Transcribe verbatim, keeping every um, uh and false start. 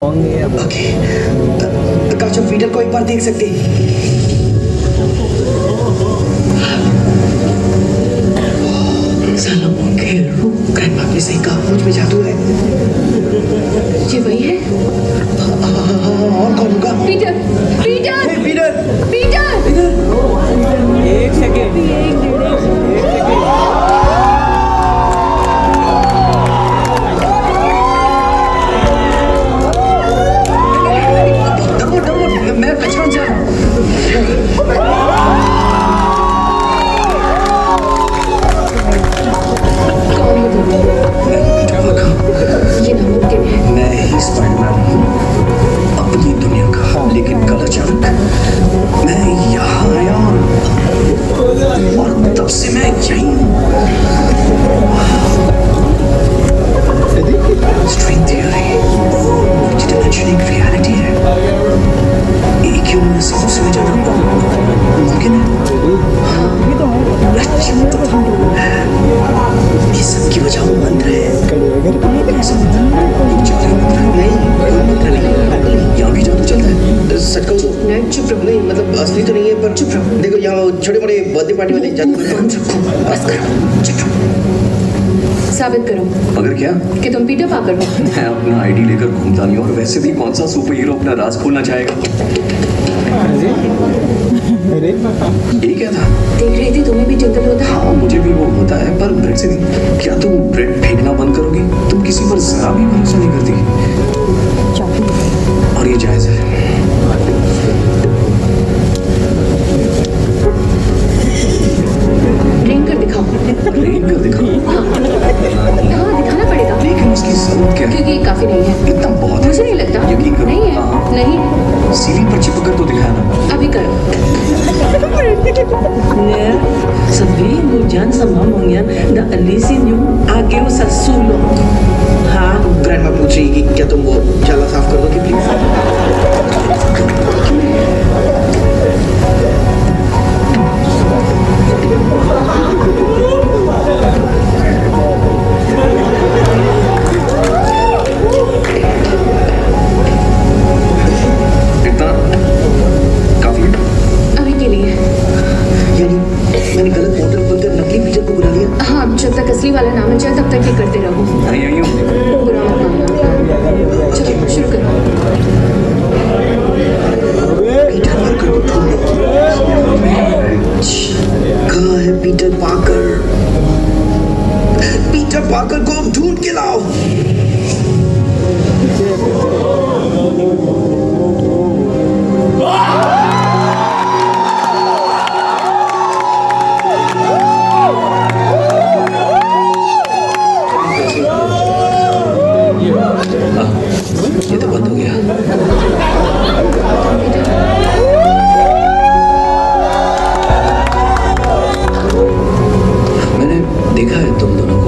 Okay, काश हम Peter को एक बार देख सकते। साला मंगे रुक, ग्रैंडमा ने सही कहा, मुझ में जादू है। ये वही है? और कौन होगा? Peter, Peter, hey Peter, Peter, Peter, एक सेकेंड, एक सेकेंड। मैं पहचान जा रहा हूँ। कौन है तुम? ये नामुमकिन है। मैं ही स्पाइडरमैन हूँ, अपनी दुनिया का, लेकिन कल अचानक मैं यहाँ आया और तब से मैं यहीं हूँ। String theory, multi dimensional reality है। एक ही उम्र से दूसरे जगह मुमकिन है। ये सब की वजह वो मंत्र है। कैसा मंत्र? एक जादुई मंत्र? नहीं, कोई मंत्र नहीं। यहाँ भी जादू चलता है। सच कहूँ नहीं, चुप रहो। नहीं मतलब असली तो नहीं है, पर चुप रहो। देखो यहाँ छोटे मोटे बर्थडे पार्टी वाले जादू बस करो, चुप रहो। साबित करो। अगर क्या? कि तुम पीटर पाकर हो। मैं अपना आईडी लेकर घूमता नहीं, और वैसे भी कौन सा सुपर हीरो अपना राज खोलना चाहेगा? अरे ये क्या था? देख रही थी तुम्हें भी टिंकल होता है। हाँ मुझे भी वो होता है, पर ब्रेड से नहीं। क्या तुम ब्रेड फेंकना बंद करोगी? तुम किसी पर जरा भी भरोसा नहीं करती, और ये जायज है। ड्रिंक कर दिखाओ। ड्रिंक कर दिखाओ? हाँ दिखाना पड़ेगा। लेकिन उसकी जरूरत क्या है? क्योंकि ये काफी नहीं है। इतना बहुत है। मुझे नहीं लगता। यकीन करो। नहीं है। हाँ। नहीं। सीलिंग पर चिपक कर तो दिखाया ना। अभी करो। Sabihin mo dyan sa mamangyan na alisin yung agyo sa sulok. Ha? Grandma पूछ रही कि क्या तुम वो जाला साफ कर दोगे प्लीज? इतना काफी है? अभी के लिए। यानी मैंने गलत बोतल खोलकर नकली पीटर को बुला लिया? हाँ जब तक असली वाला ना मिल जाए तब तक ये करते रहो। मैं यहीं हूँ। बुरा मत मानना। चलो शुरू करो। पीटर पार्कर को ढूंढो। कहाँ है पीटर पार्कर? पीटर पार्कर को ढूंढ के लाओ। ये तो बंद हो गया। मैंने देखा है तुम दोनों